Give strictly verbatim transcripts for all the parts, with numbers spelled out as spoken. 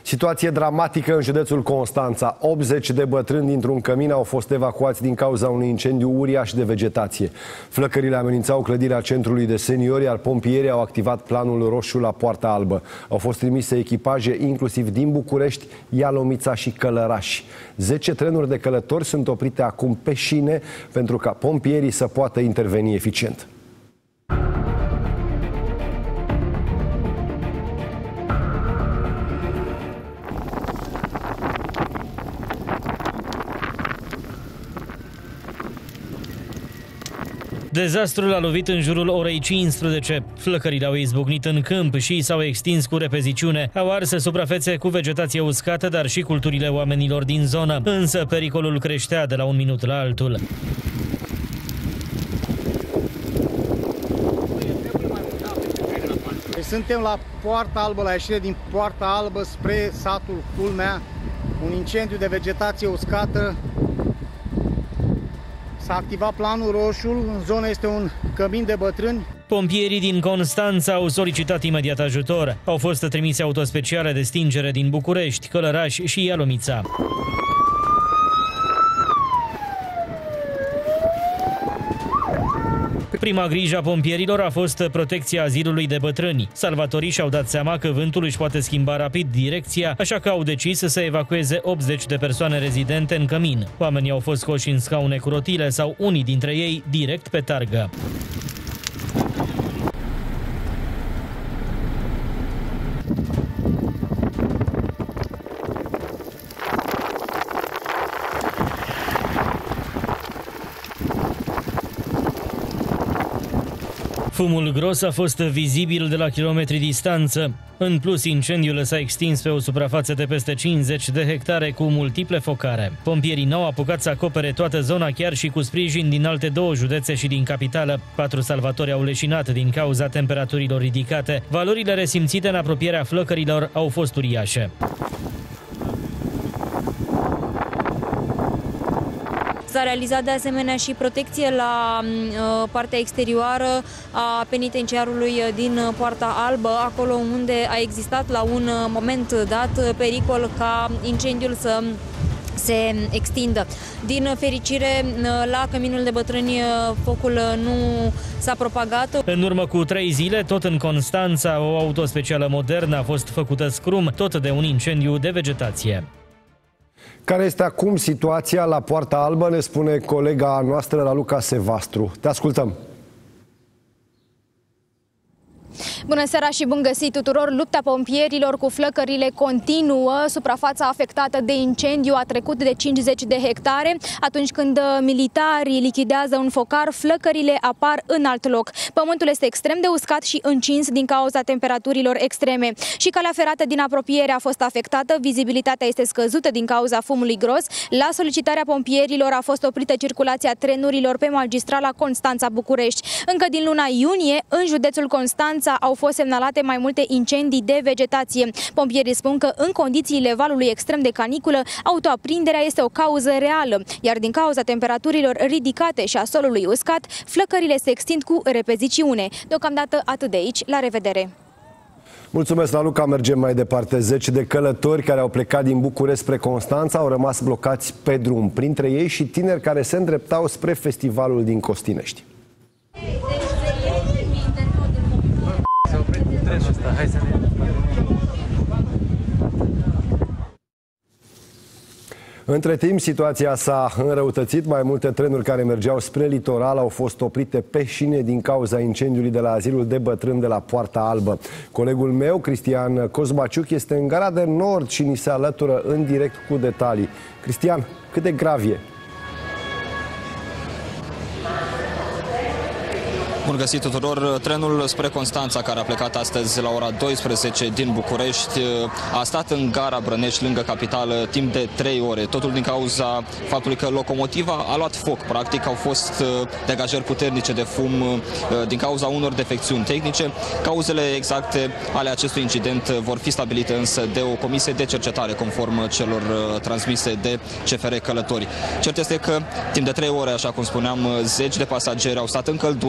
Situație dramatică în județul Constanța. optzeci de bătrâni dintr-un cămin au fost evacuați din cauza unui incendiu uriaș de vegetație. Flăcările amenințau clădirea centrului de seniori, iar pompierii au activat planul roșu la Poarta Albă. Au fost trimise echipaje inclusiv din București, Ialomița și Călăraș. zece trenuri de călători sunt oprite acum pe șine pentru ca pompierii să poată interveni eficient. Dezastrul a lovit în jurul orei cincisprezece. Flăcările au izbucnit în câmp și s-au extins cu repeziciune. Au ars suprafețe cu vegetație uscată, dar și culturile oamenilor din zonă. Însă pericolul creștea de la un minut la altul. Suntem la Poarta Albă, la ieșire din Poarta Albă spre satul Culmea. Un incendiu de vegetație uscată. S-a activat planul roșu, în zonă este un cămin de bătrâni. Pompierii din Constanța au solicitat imediat ajutor. Au fost trimise autospeciale de stingere din București, Călăraș și Ialomița. Prima grijă a pompierilor a fost protecția azilului de bătrâni. Salvatorii și-au dat seama că vântul își poate schimba rapid direcția, așa că au decis să evacueze optzeci de persoane rezidente în cămin. Oamenii au fost scoși în scaune cu rotile sau unii dintre ei direct pe targă. Fumul gros a fost vizibil de la kilometri distanță. În plus, incendiul s-a extins pe o suprafață de peste cincizeci de hectare cu multiple focare. Pompierii n-au apucat să acopere toată zona, chiar și cu sprijin din alte două județe și din capitală. Patru salvatori au leșinat din cauza temperaturilor ridicate. Valorile resimțite în apropierea flăcărilor au fost uriașe. S-a realizat de asemenea și protecție la uh, partea exterioară a penitenciarului din Poarta Albă, acolo unde a existat la un moment dat pericol ca incendiul să se extindă. Din fericire, la căminul de bătrâni focul nu s-a propagat. În urmă cu trei zile, tot în Constanța, o autospecială modernă a fost făcută scrum, tot de un incendiu de vegetație. Care este acum situația la Poarta Albă, ne spune colega noastră Raluca Sevastru. Te ascultăm! Bună seara și bun găsit tuturor! Lupta pompierilor cu flăcările continuă. Suprafața afectată de incendiu a trecut de cincizeci de hectare. Atunci când militarii lichidează un focar, flăcările apar în alt loc. Pământul este extrem de uscat și încins din cauza temperaturilor extreme. Și calea ferată din apropiere a fost afectată. Vizibilitatea este scăzută din cauza fumului gros. La solicitarea pompierilor a fost oprită circulația trenurilor pe magistrala Constanța-București. Încă din luna iunie, în județul Constanța, au fost semnalate mai multe incendii de vegetație. Pompierii spun că în condițiile valului extrem de caniculă, autoaprinderea este o cauză reală, iar din cauza temperaturilor ridicate și a solului uscat, flăcările se extind cu repeziciune. Deocamdată atât de aici, la revedere! Mulțumesc, Raluca. Mergem mai departe. Zeci de călători care au plecat din București spre Constanța au rămas blocați pe drum, printre ei și tineri care se îndreptau spre festivalul din Costinești. Între timp, situația s-a înrăutățit. Mai multe trenuri care mergeau spre litoral au fost oprite pe șine din cauza incendiului de la azilul de bătrâni de la Poarta Albă. Colegul meu, Cristian Cosmaciuc, este în gara de nord și ni se alătură în direct cu detalii. Cristian, cât de grav e? Bun găsit tuturor! Trenul spre Constanța, care a plecat astăzi la ora douăsprezece din București, a stat în gara Brănești, lângă capitală, timp de trei ore. Totul din cauza faptului că locomotiva a luat foc. Practic au fost degajări puternice de fum din cauza unor defecțiuni tehnice. Cauzele exacte ale acestui incident vor fi stabilite însă de o comisie de cercetare, conform celor transmise de C F R Călători. Cert este că timp de trei ore, așa cum spuneam, zeci de pasageri au stat în căldură căutând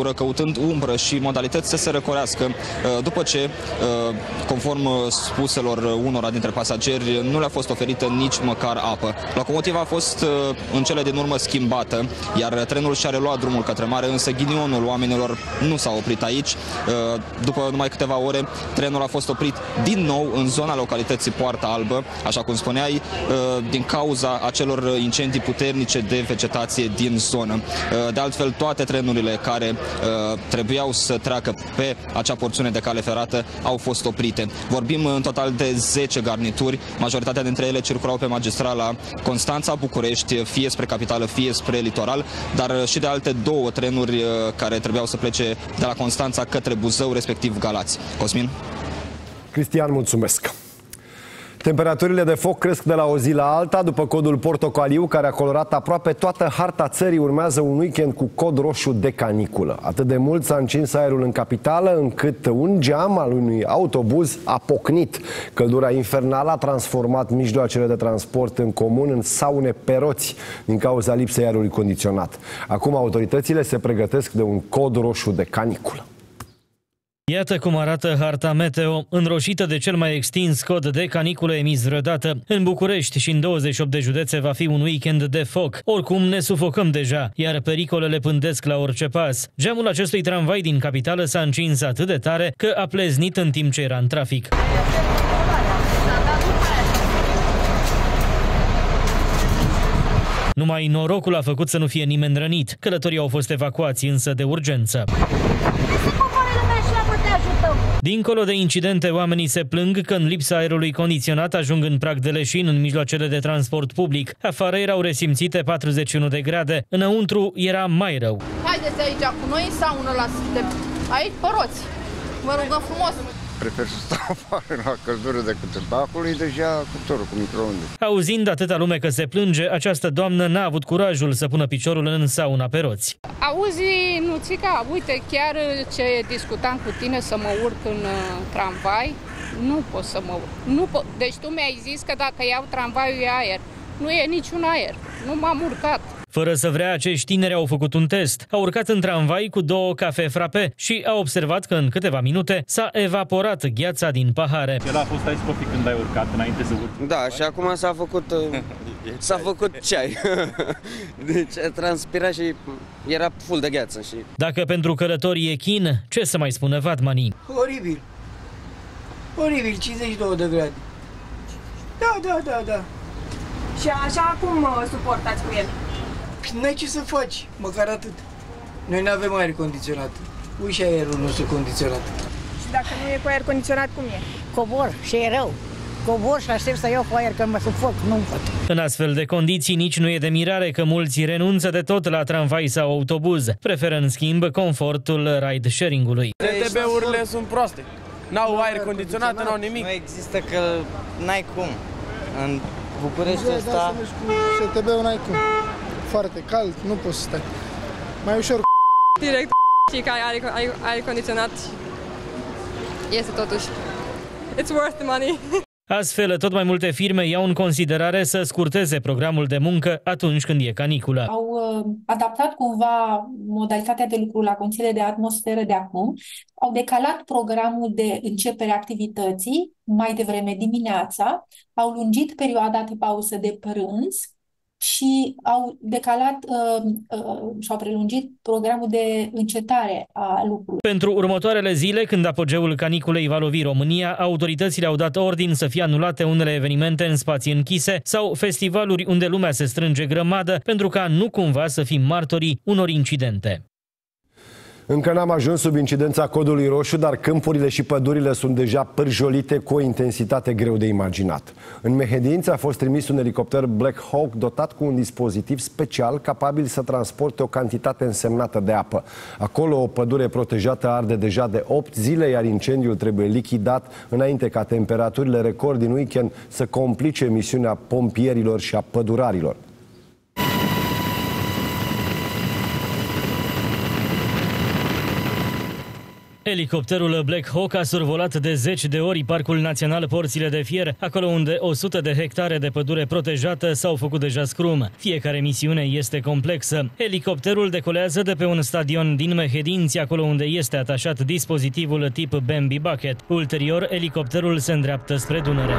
vânt, umbră și modalități să se răcorească după ce, conform spuselor unora dintre pasageri, nu le-a fost oferită nici măcar apă. Locomotiva a fost în cele din urmă schimbată, iar trenul și-a reluat drumul către mare, însă ghinionul oamenilor nu s-a oprit aici. După numai câteva ore, trenul a fost oprit din nou în zona localității Poarta Albă, așa cum spuneai, din cauza acelor incendii puternice de vegetație din zonă. De altfel, toate trenurile care trebuiau să treacă pe acea porțiune de cale ferată au fost oprite. Vorbim în total de zece garnituri, majoritatea dintre ele circulau pe magistrala Constanța-București, fie spre capitală, fie spre litoral, dar și de alte două trenuri care trebuiau să plece de la Constanța către Buzău, respectiv Galați. Cosmin? Cristian, mulțumesc! Temperaturile de foc cresc de la o zi la alta. După codul portocaliu, care a colorat aproape toată harta țării, urmează un weekend cu cod roșu de caniculă. Atât de mult s-a încins aerul în capitală, încât un geam al unui autobuz a pocnit. Căldura infernală a transformat mijloacele de transport în comun în saune pe roți din cauza lipsei aerului condiționat. Acum autoritățile se pregătesc de un cod roșu de caniculă. Iată cum arată harta meteo, înroșită de cel mai extins cod de caniculă emis vreodată. În București și în douăzeci și opt de județe va fi un weekend de foc. Oricum ne sufocăm deja, iar pericolele pândesc la orice pas. Geamul acestui tramvai din capitală s-a încins atât de tare că a pleznit în timp ce era în trafic. Numai norocul a făcut să nu fie nimeni rănit. Călătorii au fost evacuați însă de urgență. Dincolo de incidente, oamenii se plâng că în lipsa aerului condiționat ajung în prag de leșin în mijloacele de transport public. Afară erau resimțite patruzeci și unu de grade, înăuntru era mai rău. Haideți aici cu noi sau unul la aici pe roți. Vă rugăm frumos. Prefer să stau afară la căldură decât în acolo, e deja cuptorul cu microunde. Auzind atâta lume că se plânge, această doamnă n-a avut curajul să pună piciorul în sauna pe roți. Auzi, Nuțica, uite, chiar ce discutam cu tine să mă urc în uh, tramvai, nu pot să mă urc. Nu pot. Deci tu mi-ai zis că dacă iau tramvaiul e aer. Nu e niciun aer. Nu m-am urcat. Fără să vrea, acești tineri au făcut un test. Au urcat în tramvai cu două cafe frappe și au observat că în câteva minute s-a evaporat gheața din pahare. El a fost aici copii când ai urcat, înainte să urci? Da, și acum s-a făcut s-a făcut ceai. Deci a transpirat și era full de gheață. Și... Dacă pentru călătorii e chin, ce să mai spună vatmanii? Oribil. Oribil, cincizeci și două de grade. Da, da, da, da. Și așa cum suportați cu el? N-ai ce să faci, măcar atât. Noi nu avem aer condiționat. Uși aerul nostru condiționat. Și dacă nu e cu aer condiționat, cum e? Cobor și e rău. Cobor și aștept să iau cu aer, că mă sufoc, nu pot. În astfel de condiții nici nu e de mirare că mulți renunță de tot la tramvai sau autobuz. Preferă în schimb confortul ride-sharing-ului. T T B-urile sunt proaste. N-au aer condiționat, n-au nimic. Nu există că n-ai cum. În București ăsta... S T B-ul n-ai cum. Foarte cald, nu poți să stai. Mai ușor direct și că are, are, are condiționat este totuși. It's worth the money. Astfel, tot mai multe firme iau în considerare să scurteze programul de muncă atunci când e caniculă. Au uh, adaptat cumva modalitatea de lucru la condițiile de atmosferă de acum, au decalat programul de începere a activității mai devreme dimineața, au lungit perioada de pauză de prânz și au decalat uh, uh, și au prelungit programul de încetare a lucrului. Pentru următoarele zile, când apogeul caniculei va lovi România, autoritățile au dat ordin să fie anulate unele evenimente în spații închise sau festivaluri unde lumea se strânge grămadă, pentru ca nu cumva să fim martorii unor incidente. Încă n-am ajuns sub incidența codului roșu, dar câmpurile și pădurile sunt deja pârjolite cu o intensitate greu de imaginat. În Mehedinți a fost trimis un elicopter Black Hawk dotat cu un dispozitiv special capabil să transporte o cantitate însemnată de apă. Acolo o pădure protejată arde deja de opt zile, iar incendiul trebuie lichidat înainte ca temperaturile record din weekend să complice misiunea pompierilor și a pădurarilor. Elicopterul Black Hawk a survolat de zeci de ori Parcul Național Porțile de Fier, acolo unde o sută de hectare de pădure protejată s-au făcut deja scrum. Fiecare misiune este complexă. Elicopterul decolează de pe un stadion din Mehedinți, acolo unde este atașat dispozitivul tip Bambi Bucket. Ulterior, elicopterul se îndreaptă spre Dunăre.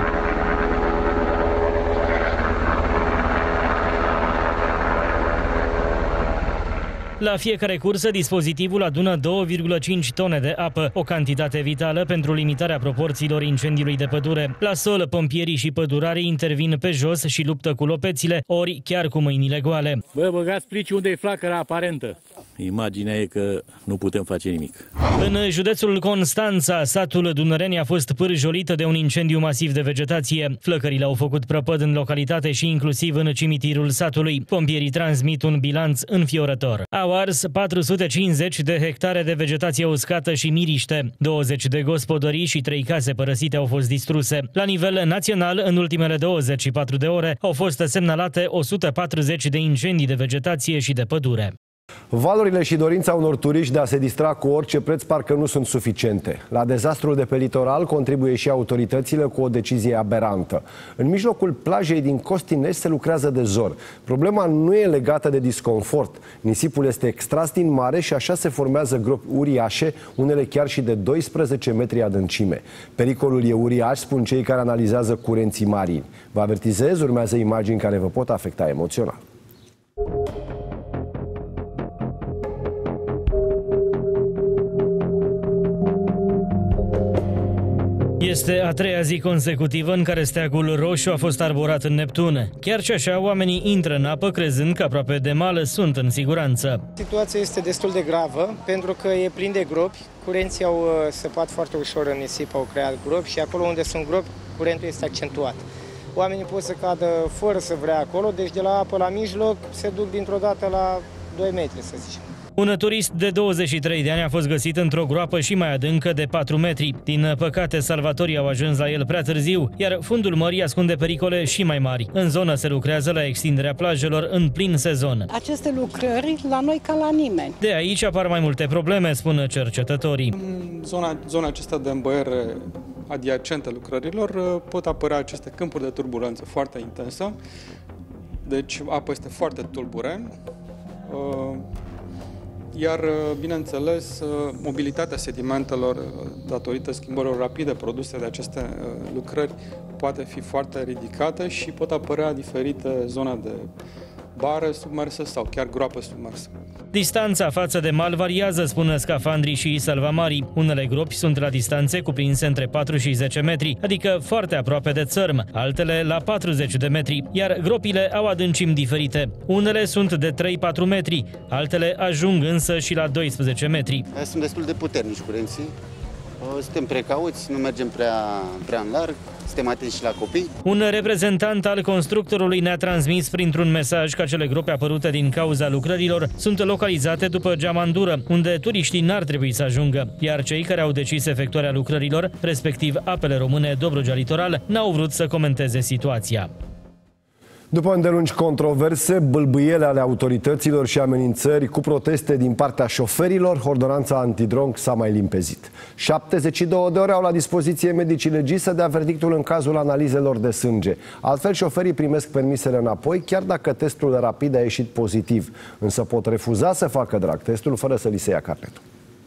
La fiecare cursă, dispozitivul adună două virgulă cinci tone de apă, o cantitate vitală pentru limitarea proporțiilor incendiului de pădure. La sol, pompierii și pădurarii intervin pe jos și luptă cu lopețile, ori chiar cu mâinile goale. Bă, băgați plici unde e flacăra aparentă. Imaginea e că nu putem face nimic. În județul Constanța, satul Dunăreni a fost pârjolit de un incendiu masiv de vegetație. Flăcările au făcut prăpăd în localitate și inclusiv în cimitirul satului. Pompierii transmit un bilanț înfiorător. Au ars patru sute cincizeci de hectare de vegetație uscată și miriște. douăzeci de gospodării și trei case părăsite au fost distruse. La nivel național, în ultimele douăzeci și patru de ore, au fost semnalate o sută patruzeci de incendii de vegetație și de pădure. Valurile și dorința unor turiști de a se distra cu orice preț parcă nu sunt suficiente. La dezastrul de pe litoral contribuie și autoritățile cu o decizie aberantă. În mijlocul plajei din Costinești se lucrează de zor. Problema nu e legată de disconfort. Nisipul este extras din mare și așa se formează gropi uriașe, unele chiar și de doisprezece metri adâncime. Pericolul e uriaș, spun cei care analizează curenții marini. Vă avertizez, urmează imagini care vă pot afecta emoțional. Este a treia zi consecutivă în care steagul roșu a fost arborat în Neptun. Chiar și așa, oamenii intră în apă crezând că aproape de mal sunt în siguranță. Situația este destul de gravă pentru că e plin de gropi. Curenții au săpat foarte ușor în nisip, au creat gropi și acolo unde sunt gropi, curentul este accentuat. Oamenii pot să cadă fără să vrea acolo, deci de la apă la mijloc se duc dintr-o dată la doi metri, să zicem. Un turist de douăzeci și trei de ani a fost găsit într-o groapă și mai adâncă de patru metri. Din păcate, salvatorii au ajuns la el prea târziu, iar fundul mării ascunde pericole și mai mari. În zonă se lucrează la extinderea plajelor în plin sezon. Aceste lucrări la noi ca la nimeni. De aici apar mai multe probleme, spun cercetătorii. În zona, zona aceasta de îmbăiere adiacentă lucrărilor pot apărea aceste câmpuri de turbulență foarte intensă. Deci apa este foarte tulbure. Iar, bineînțeles, mobilitatea sedimentelor datorită schimbărilor rapide produse de aceste lucrări poate fi foarte ridicată și pot apărea diferite zone de bare submerse sau chiar groape submerse. Distanța față de mal variază, spun scafandrii și salvamarii. Unele gropi sunt la distanțe cuprinse între patru și zece metri, adică foarte aproape de țărm, altele la patruzeci de metri, iar gropile au adâncimi diferite. Unele sunt de trei patru metri, altele ajung însă și la doisprezece metri. Sunt destul de puternici curenții. Suntem precauți, nu mergem prea, prea în larg, suntem atenți și la copii. Un reprezentant al constructorului ne-a transmis printr-un mesaj că cele gropi apărute din cauza lucrărilor sunt localizate după geamandură, unde turiștii n-ar trebui să ajungă, iar cei care au decis efectuarea lucrărilor, respectiv Apele Române Dobrogea Litoral, n-au vrut să comenteze situația. După îndelungi controverse, bâlbâiele ale autorităților și amenințări cu proteste din partea șoferilor, ordonanța antidrog s-a mai limpezit. șaptezeci și două de ore au la dispoziție medicii legii să dea verdictul în cazul analizelor de sânge. Altfel, șoferii primesc permisele înapoi, chiar dacă testul rapid a ieșit pozitiv. Însă pot refuza să facă drag testul fără să li se ia carnetul.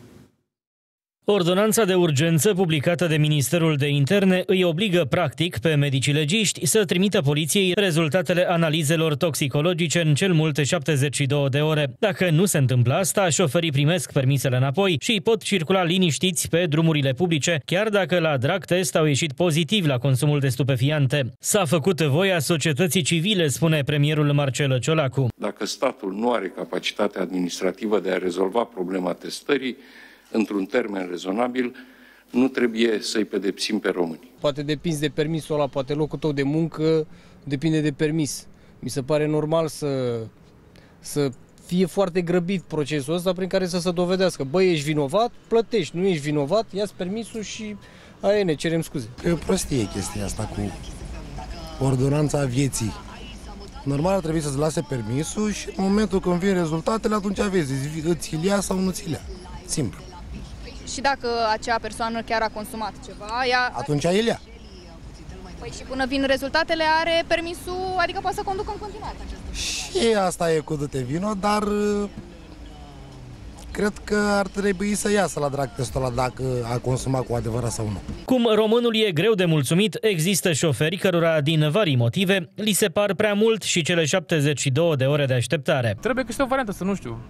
Ordonanța de urgență publicată de Ministerul de Interne îi obligă practic pe medicii legiști să trimită poliției rezultatele analizelor toxicologice în cel mult șaptezeci și două de ore. Dacă nu se întâmplă asta, șoferii primesc permisele înapoi și pot circula liniștiți pe drumurile publice, chiar dacă la drag test au ieșit pozitiv la consumul de stupefiante. S-a făcut voia societății civile, spune premierul Marcel Ciolacu. Dacă statul nu are capacitatea administrativă de a rezolva problema testării într-un termen rezonabil, nu trebuie să-i pedepsim pe români. Poate depinzi de permisul ăla, poate locul tău de muncă depinde de permis. Mi se pare normal să, să fie foarte grăbit procesul ăsta prin care să se dovedească. Băi, ești vinovat, plătești, nu ești vinovat, ia-ți permisul și aia ne cerem scuze. E o prostie chestia asta cu ordonanța vieții. Normal ar trebui să-ți lase permisul și în momentul când vin rezultatele, atunci vezi, îți ia sau nu ți ia. Simplu. și dacă acea persoană chiar a consumat ceva. Ea... Atunci el ia. Păi și până vin rezultatele are permisul, adică poate să conducă în continuare. Și asta e cu du-te vino, dar cred că ar trebui să iasă la drag testul ăla dacă a consumat cu adevărat sau nu. Cum românul e greu de mulțumit, există șoferi cărora, din vari motive, li se par prea mult și cele șaptezeci și două de ore de așteptare. Trebuie găsită o variantă, să nu știu,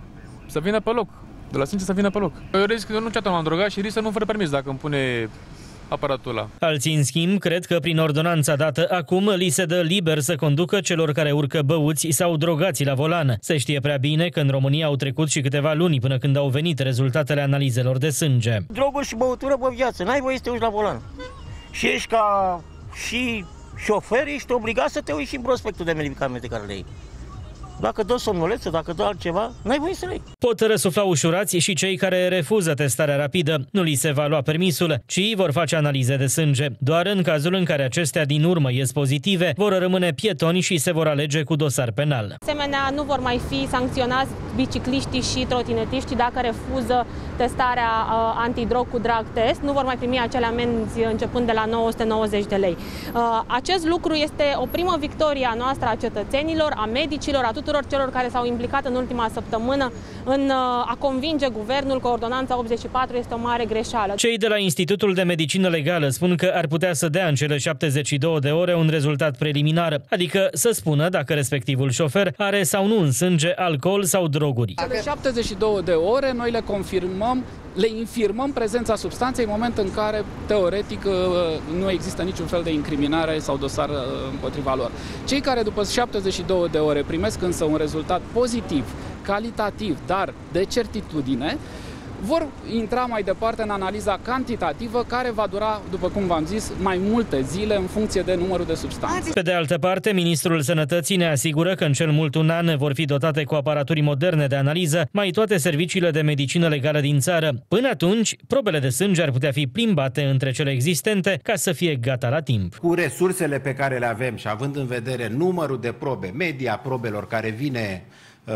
să vină pe loc, de la Sincer să vină pe loc. Eu risc, eu nu ceată m-am drogat și risc să nu fără permis dacă îmi pune aparatul ăla. Alții, în schimb, cred că prin ordonanța dată acum li se dă liber să conducă celor care urcă băuți sau drogați la volan. Se știe prea bine că în România au trecut și câteva luni până când au venit rezultatele analizelor de sânge. Droguri și băutură pe viață, n-ai voie să te uiți la volan. Și ești ca și șofer, ești obligat să te uiți și în prospectul de medicamente care le iei. Dacă dă somnolență, dacă dă altceva, n-ai voie să le iei. Pot răsufla ușurați și cei care refuză testarea rapidă. Nu li se va lua permisul, ci vor face analize de sânge. Doar în cazul în care acestea din urmă ies pozitive, vor rămâne pietoni și se vor alege cu dosar penal. Asemenea, nu vor mai fi sancționați bicicliștii și trotinetiștii dacă refuză testarea uh, antidrog cu drag test. Nu vor mai primi acele amenzi începând de la nouă sute nouăzeci de lei. Uh, acest lucru este o primă victorie a noastră, a cetățenilor, a medicilor, a tuturor celor care s-au implicat în ultima săptămână în a convinge guvernul că ordonanța optzeci și patru este o mare greșeală. Cei de la Institutul de Medicină Legală spun că ar putea să dea în cele șaptezeci și două de ore un rezultat preliminar, adică să spună dacă respectivul șofer are sau nu în sânge alcool sau droguri. Cele șaptezeci și două de ore noi le confirmăm, le infirmăm prezența substanței în moment în care, teoretic, nu există niciun fel de incriminare sau dosar împotriva lor. Cei care după șaptezeci și două de ore primesc însă un rezultat pozitiv, calitativ, dar de certitudine, vor intra mai departe în analiza cantitativă, care va dura, după cum v-am zis, mai multe zile în funcție de numărul de substanțe. Pe de altă parte, Ministrul Sănătății ne asigură că în cel mult un an vor fi dotate cu aparaturi moderne de analiză mai toate serviciile de medicină legală din țară. Până atunci, probele de sânge ar putea fi plimbate între cele existente ca să fie gata la timp. Cu resursele pe care le avem și având în vedere numărul de probe, media probelor care vine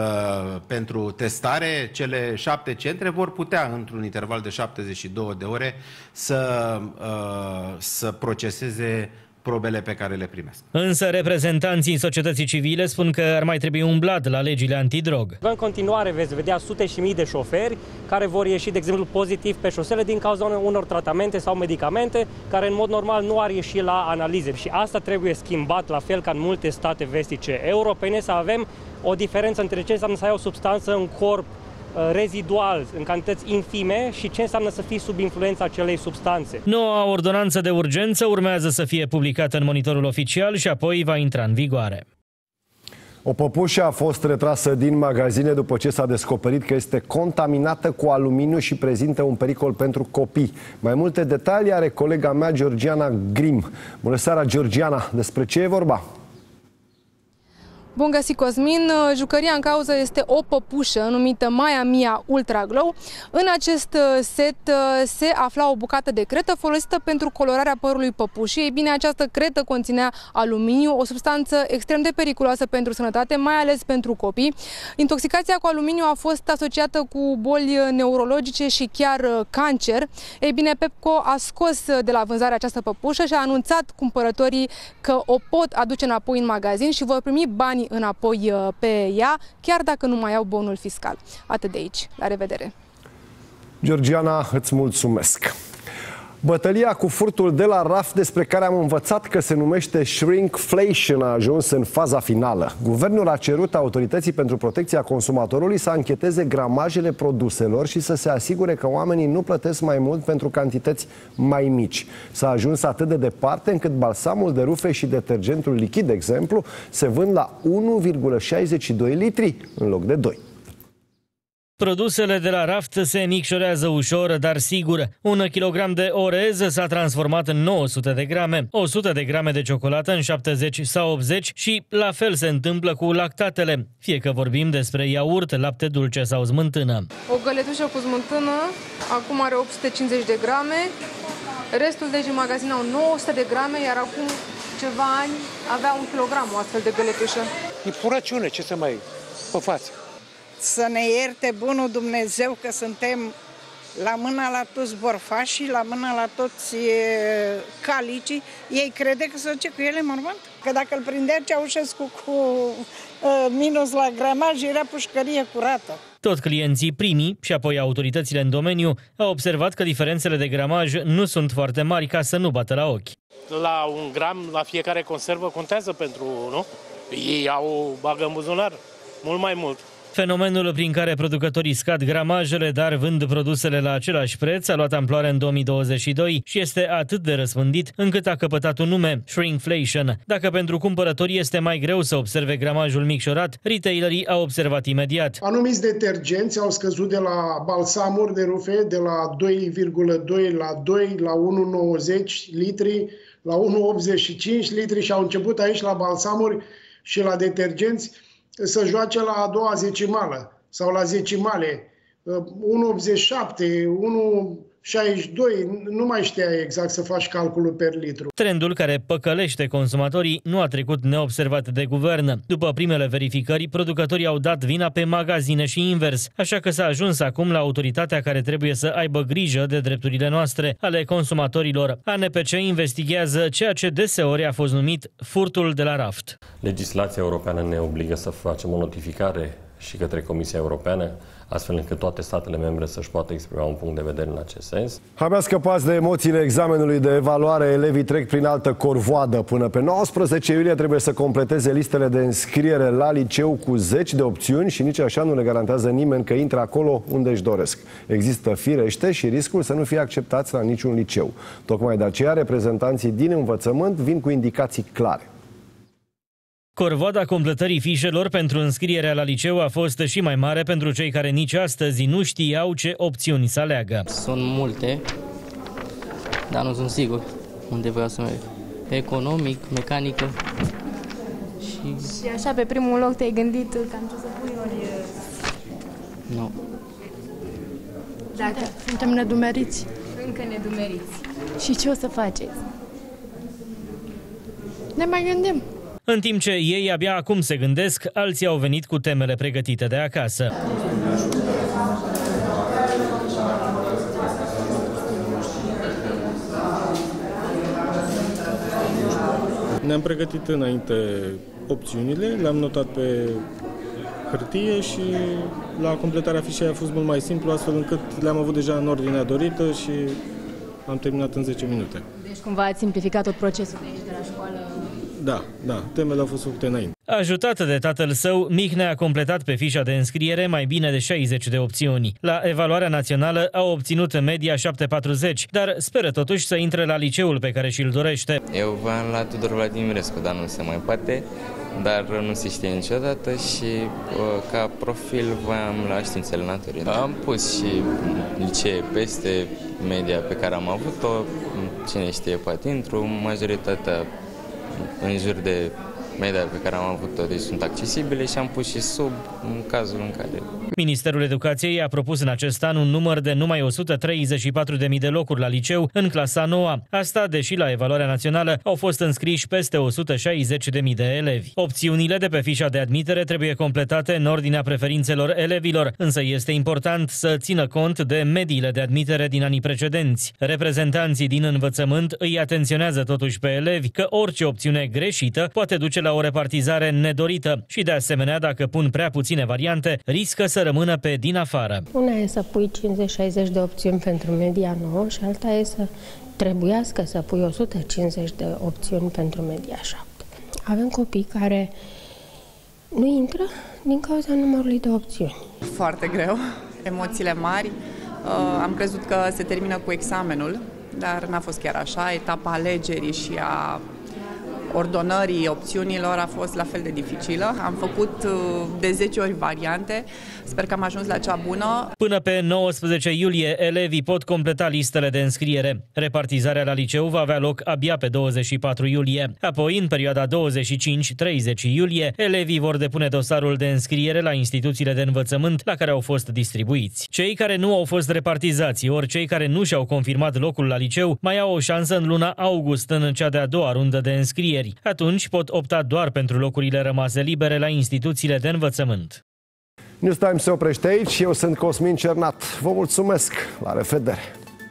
Uh, pentru testare, cele șapte centre vor putea, într-un interval de șaptezeci și două de ore, să, uh, să proceseze probele pe care le primesc. Însă reprezentanții societății civile spun că ar mai trebui umblat la legile antidrog. În continuare veți vedea sute și mii de șoferi care vor ieși, de exemplu, pozitiv pe șosele din cauza unor tratamente sau medicamente care în mod normal nu ar ieși la analize. Și asta trebuie schimbat, la fel ca în multe state vestice europene, să avem o diferență între ce înseamnă să ai o substanță în corp rezidual, în cantități infime, și ce înseamnă să fii sub influența acelei substanțe. Noua ordonanță de urgență urmează să fie publicată în Monitorul Oficial și apoi va intra în vigoare. O păpușă a fost retrasă din magazine după ce s-a descoperit că este contaminată cu aluminiu și prezintă un pericol pentru copii. Mai multe detalii are colega mea, Georgiana Grim. Bună seara, Georgiana! Despre ce e vorba? Bun găsit, Cosmin! Jucăria în cauză este o păpușă numită Maya Mia Ultra Glow. În acest set se afla o bucată de cretă folosită pentru colorarea părului păpușii. Ei bine, această cretă conținea aluminiu, o substanță extrem de periculoasă pentru sănătate, mai ales pentru copii. Intoxicația cu aluminiu a fost asociată cu boli neurologice și chiar cancer. Ei bine, Pepco a scos de la vânzare această păpușă și a anunțat cumpărătorii că o pot aduce înapoi în magazin și vor primi bani înapoi pe ea, chiar dacă nu mai au bonul fiscal. Atât de aici. La revedere! Georgiana, îți mulțumesc! Bătălia cu furtul de la raft, despre care am învățat că se numește shrinkflation, a ajuns în faza finală. Guvernul a cerut Autorității pentru Protecția Consumatorului să ancheteze gramajele produselor și să se asigure că oamenii nu plătesc mai mult pentru cantități mai mici. S-a ajuns atât de departe încât balsamul de rufe și detergentul lichid, de exemplu, se vând la unu virgulă șaizeci și doi litri în loc de doi. Produsele de la raft se micșorează ușor, dar sigur. Un kilogram de orez s-a transformat în nouă sute de grame, o sută de grame de ciocolată în șaptezeci sau optzeci și la fel se întâmplă cu lactatele, fie că vorbim despre iaurt, lapte dulce sau smântână. O găletușă cu smântână acum are opt sute cincizeci de grame, restul de din magazin au nouă sute de grame, iar acum ceva ani avea un kilogram o astfel de găletușă. E furăciune, ce să mai o faci? Să ne ierte bunul Dumnezeu că suntem La mâna la toți borfașii, la mâna la toți e, calicii, ei crede că se duce cu ele mormânt? Că dacă îl prindea Ceaușescu cu uh, minus la gramaj, era pușcărie curată. Tot clienții primii și apoi autoritățile în domeniu au observat că diferențele de gramaj nu sunt foarte mari ca să nu bată la ochi. La un gram, la fiecare conservă contează pentru, nu? Ei au bagă în buzunar, mult mai mult. Fenomenul prin care producătorii scad gramajele, dar vând produsele la același preț, a luat amploare în două mii douăzeci și doi și este atât de răspândit încât a căpătat un nume, shrinkflation. Dacă pentru cumpărători este mai greu să observe gramajul micșorat, retailerii au observat imediat. Anumiți detergenți au scăzut de la balsamuri de rufe de la doi virgulă doi la doi la unu virgulă nouăzeci litri, la unu virgulă optzeci și cinci litri și au început aici la balsamuri și la detergenți să joace la a doua zecimală sau la zecimale, unu virgulă optzeci și șapte, unu virgulă șaizeci și doi, nu mai știai exact să faci calculul per litru. Trendul care păcălește consumatorii nu a trecut neobservat de guvern. După primele verificări, producătorii au dat vina pe magazine și invers, așa că s-a ajuns acum la autoritatea care trebuie să aibă grijă de drepturile noastre, ale consumatorilor. A N P C investighează ceea ce deseori a fost numit furtul de la raft. Legislația europeană ne obligă să facem o notificare și către Comisia Europeană, astfel încât toate statele membre să-și poată exprima un punct de vedere în acest sens. Abia scăpați de emoțiile examenului de evaluare, elevii trec prin altă corvoadă. Până pe nouăsprezece iulie trebuie să completeze listele de înscriere la liceu cu zeci de opțiuni și nici așa nu le garantează nimeni că intră acolo unde își doresc. Există firește și riscul să nu fie acceptați la niciun liceu. Tocmai de aceea, reprezentanții din învățământ vin cu indicații clare. Corvoada completării fișelor pentru înscrierea la liceu a fost și mai mare pentru cei care nici astăzi nu știau ce opțiuni să aleagă. Sunt multe, dar nu sunt sigur unde vreau să merg. Economic, mecanică și... Și așa, pe primul loc te-ai gândit cam ce să pui ori... Nu. Dacă suntem nedumeriți. Încă nedumeriți. Și ce o să faceți? Ne mai gândim. În timp ce ei abia acum se gândesc, alții au venit cu temele pregătite de acasă. Ne-am pregătit înainte opțiunile, le-am notat pe hârtie și la completarea fișei a fost mult mai simplu, astfel încât le-am avut deja în ordinea dorită și am terminat în zece minute. Deci cumva ați simplificat tot procesul de aici de la școală? Da, da, temele au fost făcute înainte. Ajutată de tatăl său, Mihnea a completat pe fișa de înscriere mai bine de șaizeci de opțiuni. La evaluarea națională a obținut în media șapte virgulă patruzeci, dar speră totuși să intre la liceul pe care și-l dorește. Eu voiam la Tudor Vladimirescu, dar nu se mai poate, dar nu se știe niciodată și ca profil voiam la științele naturii. Am pus și licee peste media pe care am avut-o, cine știe poate intru, majoritatea în jur de media pe care am avut-o, deci sunt accesibile și am pus și sub în cazul în care... Ministerul Educației a propus în acest an un număr de numai o sută treizeci și patru de mii de locuri la liceu în clasa nouă. Asta deși la evaluarea națională au fost înscriși peste o sută șaizeci de mii de elevi. Opțiunile de pe fișa de admitere trebuie completate în ordinea preferințelor elevilor, însă este important să țină cont de mediile de admitere din anii precedenți. Reprezentanții din învățământ îi atenționează totuși pe elevi că orice opțiune greșită poate duce la o repartizare nedorită și, de asemenea, dacă pun prea puține variante, riscă să rămână pe din afară. Una e să pui cincizeci șaizeci de opțiuni pentru media nouă și alta e să trebuiască să pui o sută cincizeci de opțiuni pentru media șapte. Avem copii care nu intră din cauza numărului de opțiuni. Foarte greu, emoțiile mari. Am crezut că se termină cu examenul, dar n-a fost chiar așa. Etapa alegerii și a ordonării opțiunilor a fost la fel de dificilă. Am făcut de zece ori variante. Sper că am ajuns la cea bună. Până pe nouăsprezece iulie, elevii pot completa listele de înscriere. Repartizarea la liceu va avea loc abia pe douăzeci și patru iulie. Apoi, în perioada douăzeci și cinci treizeci iulie, elevii vor depune dosarul de înscriere la instituțiile de învățământ la care au fost distribuiți. Cei care nu au fost repartizați, ori cei care nu și-au confirmat locul la liceu, mai au o șansă în luna august, în cea de-a doua rundă de înscrieri. Atunci pot opta doar pentru locurile rămase libere la instituțiile de învățământ. News Time se oprește aici. Eu sunt Cosmin Cernat. Vă mulțumesc. La revedere!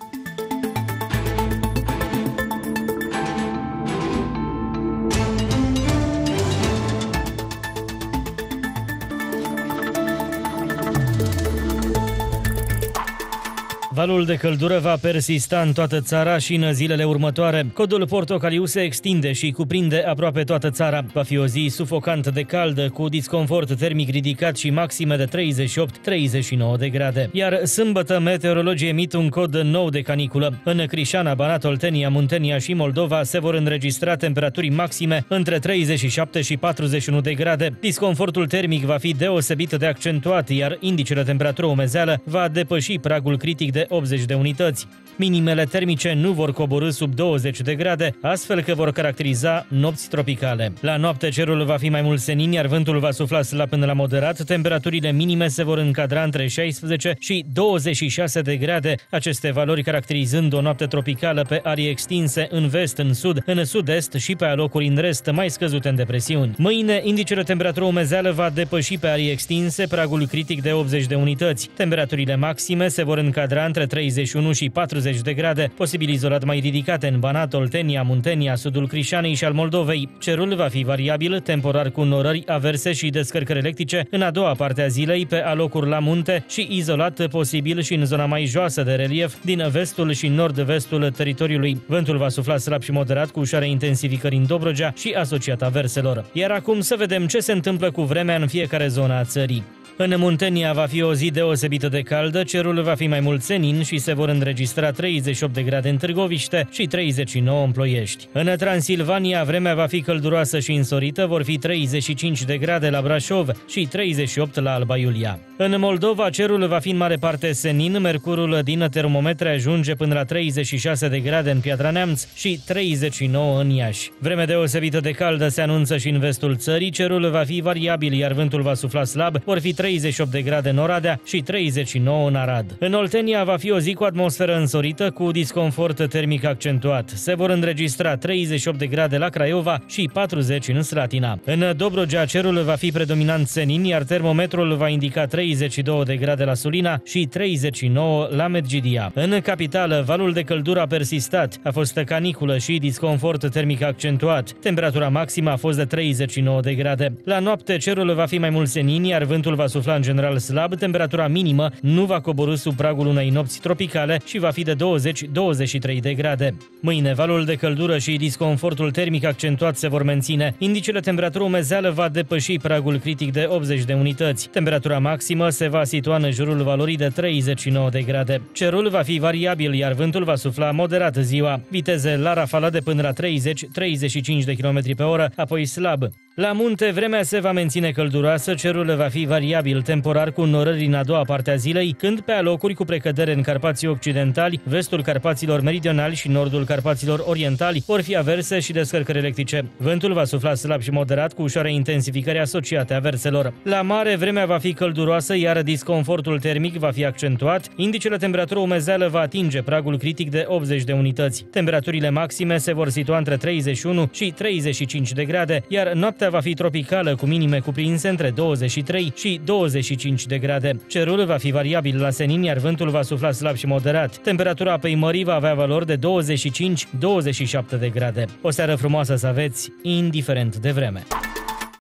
Valul de căldură va persista în toată țara și în zilele următoare. Codul portocaliu se extinde și cuprinde aproape toată țara. Va fi o zi sufocant de caldă, cu disconfort termic ridicat și maxime de treizeci și opt - treizeci și nouă de grade. Iar sâmbătă, meteorologii emit un cod nou de caniculă. În Crișana, Banat, Oltenia, Muntenia și Moldova se vor înregistra temperaturi maxime între treizeci și șapte și patruzeci și unu de grade. Disconfortul termic va fi deosebit de accentuat, iar indicele temperatură-umezeală va depăși pragul critic de optzeci de unități. Minimele termice nu vor coborî sub douăzeci de grade, astfel că vor caracteriza nopți tropicale. La noapte cerul va fi mai mult senin, iar vântul va sufla slab până la moderat. Temperaturile minime se vor încadra între șaisprezece și douăzeci și șase de grade, aceste valori caracterizând o noapte tropicală pe arii extinse în vest, în sud, în sud-est și pe alocuri în rest mai scăzute în depresiuni. Mâine, indicele temperatură-umezeală va depăși pe arii extinse pragul critic de optzeci de unități. Temperaturile maxime se vor încadra între treizeci și unu și patruzeci de grade, posibil izolat mai ridicate în Banat, Oltenia, Muntenia, sudul Crișanei și al Moldovei. Cerul va fi variabil, temporar cu norări, averse și descărcări electrice în a doua parte a zilei pe alocuri la munte și izolat posibil și în zona mai joasă de relief din vestul și nord-vestul teritoriului. Vântul va sufla slab și moderat cu ușoare intensificări în Dobrogea și asociat averselor. Iar acum să vedem ce se întâmplă cu vremea în fiecare zonă a țării. În Muntenia va fi o zi deosebită de caldă, cerul va fi mai mult senin și se vor înregistra treizeci și opt de grade în Târgoviște și treizeci și nouă în Ploiești. În Transilvania vremea va fi călduroasă și însorită, vor fi treizeci și cinci de grade la Brașov și treizeci și opt la Alba Iulia. În Moldova cerul va fi în mare parte senin, mercurul din termometre ajunge până la treizeci și șase de grade în Piatra Neamț și treizeci și nouă în Iași. Vreme deosebită de caldă se anunță și în vestul țării, cerul va fi variabil, iar vântul va sufla slab, vor fi treizeci și opt de grade în Oradea și treizeci și nouă în Arad. În Oltenia va fi o zi cu atmosferă însorită, cu disconfort termic accentuat. Se vor înregistra treizeci și opt de grade la Craiova și patruzeci în Slatina. În Dobrogea cerul va fi predominant senin, iar termometrul va indica treizeci și două de grade la Sulina și treizeci și nouă la Medgidia. În capitală, valul de căldură a persistat, a fost caniculă și disconfort termic accentuat. Temperatura maximă a fost de treizeci și nouă de grade. La noapte cerul va fi mai mult senin, iar vântul va sufla în general slab, temperatura minimă nu va coborî sub pragul unei nopți tropicale și va fi de douăzeci - douăzeci și trei de grade. Mâine, valul de căldură și disconfortul termic accentuat se vor menține. Indicele temperatură-umezeală va depăși pragul critic de optzeci de unități. Temperatura maximă se va situa în jurul valorii de treizeci și nouă de grade. Cerul va fi variabil, iar vântul va sufla moderat ziua. Viteze la rafalade până la treizeci - treizeci și cinci de kilometri pe oră, apoi slab. La munte, vremea se va menține călduroasă, cerul va fi variabil, temporar cu norări în a doua parte a zilei, când pe alocuri cu precădere în Carpații Occidentali, vestul Carpaților Meridionali și nordul Carpaților Orientali vor fi averse și descărcări electrice. Vântul va sufla slab și moderat cu ușoare intensificări asociate averselor. La mare, vremea va fi călduroasă, iar disconfortul termic va fi accentuat. Indicele temperatură-umezeală va atinge pragul critic de optzeci de unități. Temperaturile maxime se vor situa între treizeci și unu și treizeci și cinci de grade, iar noaptea va fi tropicală cu minime cuprinse între douăzeci și trei și douăzeci și cinci de grade. Cerul va fi variabil la senin, iar vântul va sufla slab și moderat. Temperatura apei mării va avea valori de douăzeci și cinci - douăzeci și șapte de grade. O seară frumoasă să aveți, indiferent de vreme.